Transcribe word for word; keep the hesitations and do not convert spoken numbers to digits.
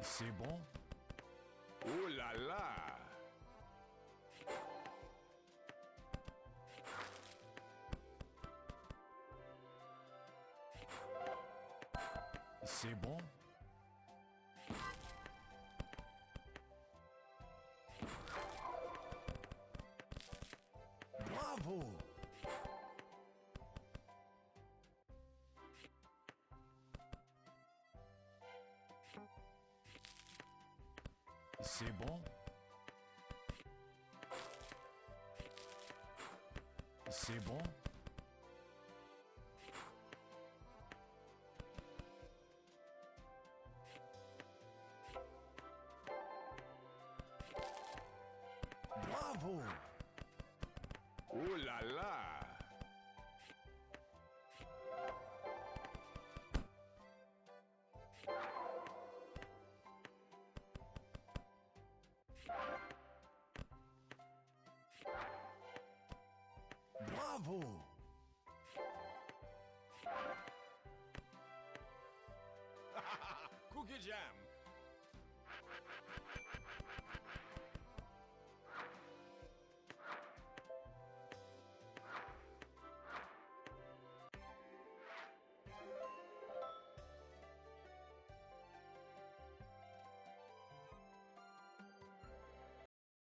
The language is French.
C'est bon? Oh là là! C'est bon? Bravo! C'est bon? C'est bon? Bravo! Oh là là! Bravo! Cookie Jam!